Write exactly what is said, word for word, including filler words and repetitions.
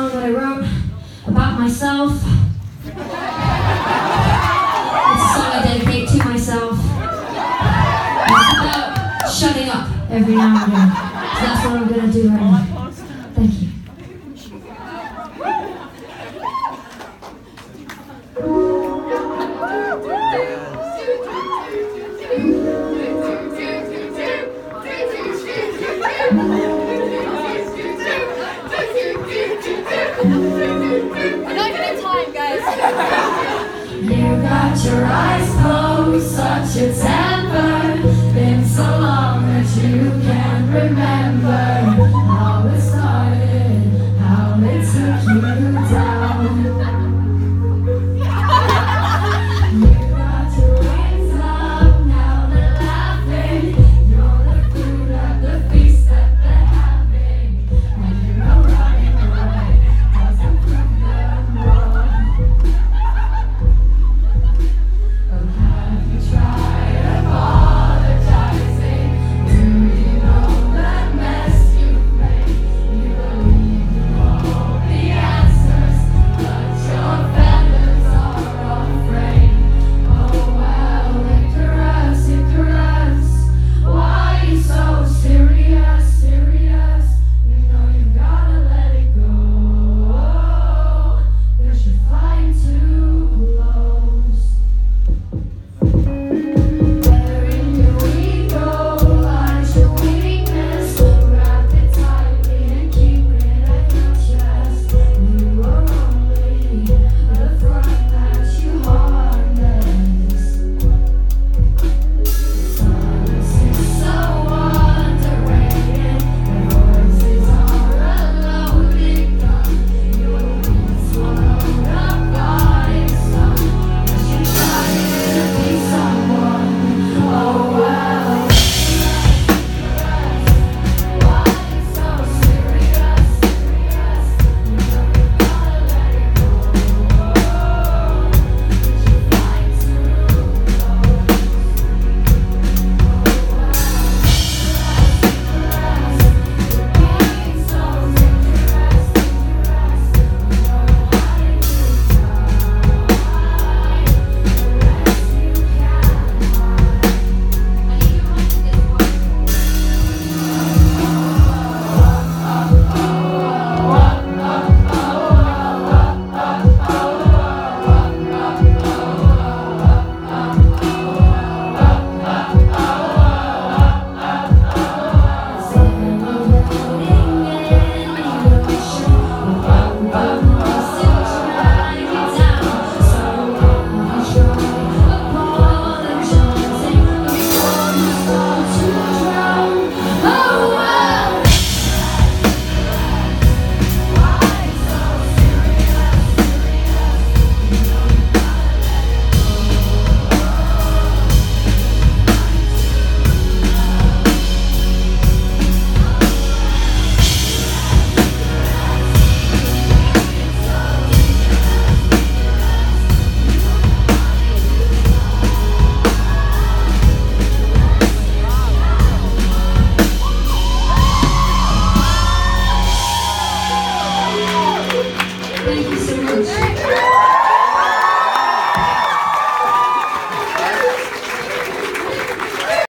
song that I wrote about myself. It's a song I dedicate to myself. It's about shutting up every now and then. So that's what I'm gonna do right now. Thank you. We're not even in time, guys. You got your eyes closed, such a temper. Been so long that you can't remember.